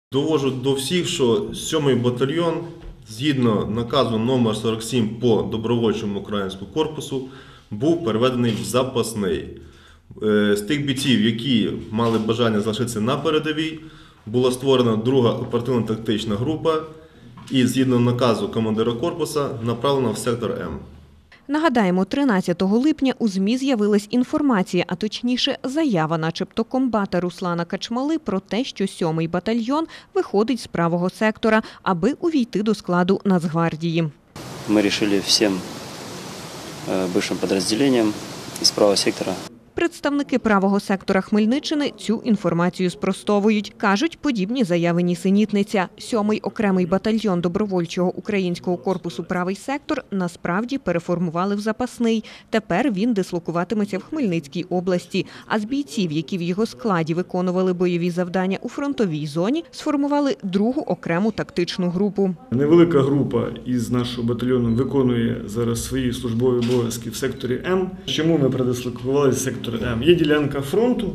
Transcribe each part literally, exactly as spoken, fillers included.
Довожу до всіх, що сьомий батальйон, згідно наказу номер сорок сім по добровольчому українському корпусу, був переведений в запасний. З тих бійців, які мали бажання залишитися на передовій, була створена друга оперативно-тактична група і, згідно наказу командира корпусу, направлена в сектор М. Нагадаємо, тринадцятого липня у ЗМІ з'явилась інформація, а точніше заява начебто комбата Руслана Качмали про те, що сьомий батальйон виходить з правого сектора, аби увійти до складу Нацгвардії. Ми вирішили всім бившим підрозділенням із правого сектора. Представники правого сектора Хмельниччини цю інформацію спростовують. Кажуть, подібні заяви нісенітниця. Сьомий окремий батальйон добровольчого українського корпусу «Правий сектор» насправді переформували в запасний. Тепер він дислокуватиметься в Хмельницькій області. А з бійців, які в його складі виконували бойові завдання у фронтовій зоні, сформували другу окрему тактичну групу. Невелика група із нашого батальйону виконує зараз свої службові обов'язки в секторі М. Чому ми передислокували сектор М? Є ділянка фронту,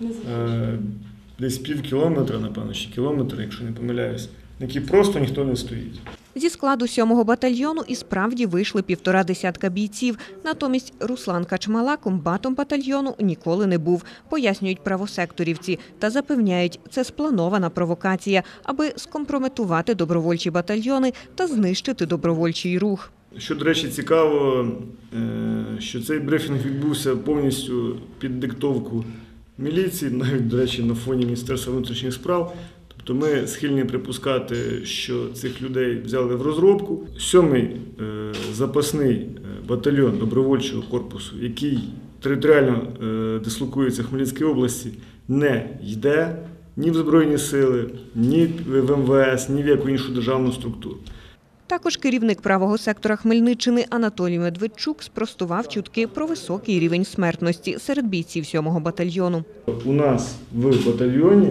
десь пів кілометра, напевно, ще кілометр, якщо не помиляюсь, на якій просто ніхто не стоїть. Зі складу сьомого батальйону і справді вийшли півтора десятка бійців. Натомість Руслан Качмала комбатом батальйону ніколи не був, пояснюють правосекторівці. Та запевняють, це спланована провокація, аби скомпрометувати добровольчі батальйони та знищити добровольчий рух. Що, до речі, цікаво, що цей брифінг відбувся повністю під диктовку міліції, навіть, до речі, на фоні Міністерства внутрішніх справ. Тобто ми схильні припускати, що цих людей взяли в розробку. Сьомий запасний батальйон добровольчого корпусу, який територіально дислокується в Хмельницькій області, не йде ні в Збройні сили, ні в Ем Ве Ес, ні в яку іншу державну структуру. Також керівник правого сектора Хмельниччини Анатолій Медведчук спростував чутки про високий рівень смертності серед бійців сьомого батальйону. У нас в батальйоні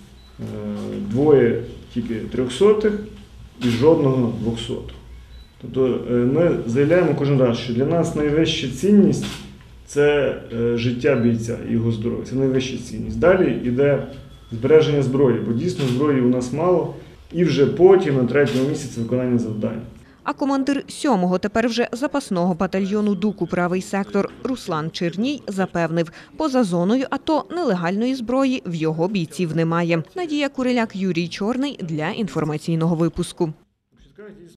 двоє тільки трьохсотих і жодного двохсотого. Тобто ми заявляємо кожен раз, що для нас найвища цінність – це життя бійця і його здоров'я. Це найвища цінність. Далі йде збереження зброї, бо дійсно зброї у нас мало. І вже потім, на третьому місяці, виконання завдань. А командир сьомого, тепер вже запасного батальйону ДУКу «Правий сектор» Руслан Черній запевнив, поза зоною АТО нелегальної зброї в його бійців немає. Надія Куриляк, Юрій Чорний для інформаційного випуску.